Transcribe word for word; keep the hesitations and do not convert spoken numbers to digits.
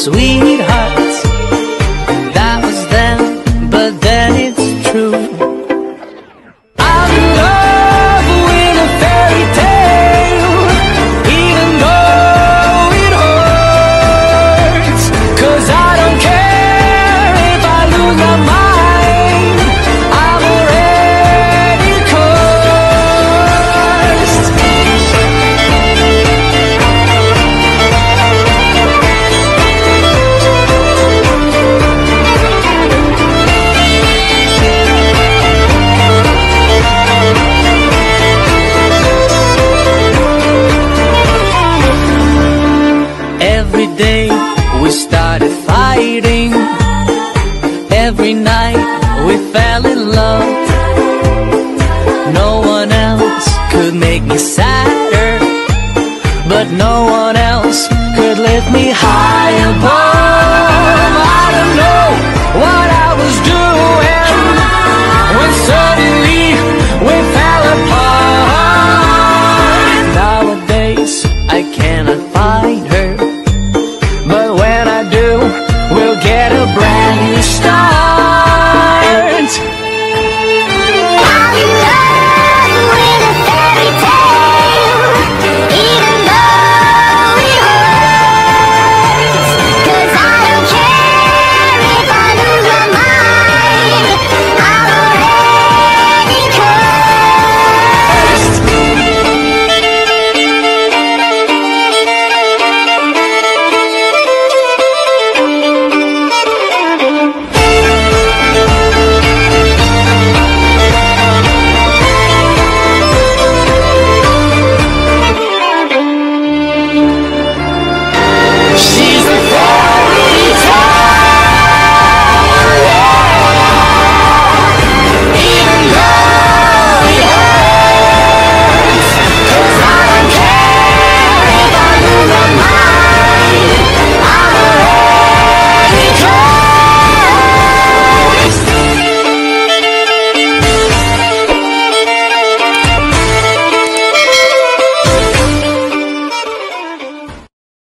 sweetheart. That was then, but then it's true. I'm in love with a fairy tale, even though it hurts. 'Cause I don't care if I lose my mind, I'm already cursed. Every day we started fighting, every night we fell in love. No one else could make me sadder, but no one else could lift me high above. I don't know what I was doing when suddenly we fell apart. Nowadays I cannot find her, but when I do,